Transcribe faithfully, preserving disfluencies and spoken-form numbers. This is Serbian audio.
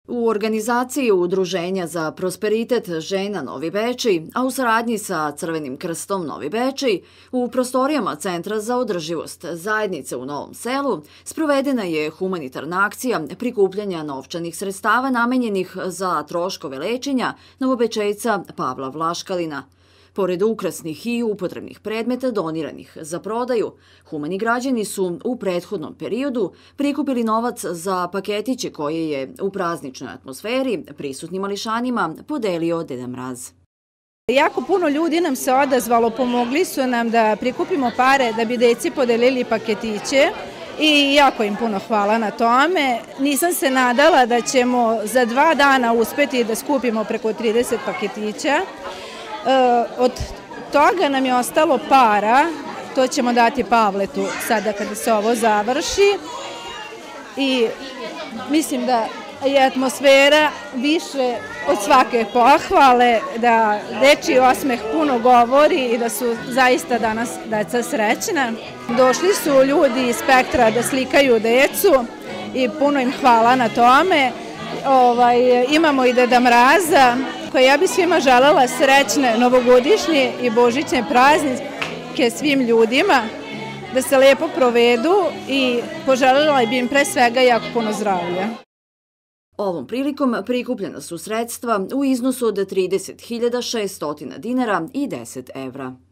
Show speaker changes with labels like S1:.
S1: U organizaciji Udruženja za prosperitet žena Novi Bečej, a u saradnji sa Crvenim krstom Novi Bečej, u prostorijama Centra za održivost zajednice u Novom Selu, sprovedena je humanitarna akcija prikupljanja novčanih sredstava namenjenih za troškove lečenja Novobečejca Pavla Vlaškalina. Pored ukrasnih i upotrebnih predmeta doniranih za prodaju, humani građani su u prethodnom periodu prikupili novac za paketiće koje je u prazničnoj atmosferi prisutnim mališanima podelio Deda Mraz.
S2: Jako puno ljudi nam se odazvalo, pomogli su nam da prikupimo pare da bi deci podelili paketiće i jako im puno hvala na tome. Nisam se nadala da ćemo za dva dana uspeti da skupimo preko trideset paketića. Od toga nam je ostalo para, to ćemo dati Pavletu sada kada se ovo završi i mislim da je atmosfera više od svake pohvale, da dečiji osmeh puno govori i da su zaista danas deca srećna. Došli su ljudi iz Spektra da slikaju decu i puno im hvala na tome. Ovaj, imamo i Deda Mraza, koje ja bi svima želela srećne novogodišnje i božićne praznike svim ljudima, da se lepo provedu i poželjela bi im pre svega jako puno zdravlja.
S1: Ovom prilikom prikupljena su sredstva u iznosu od trideset hiljada šeststo dinara i deset evra.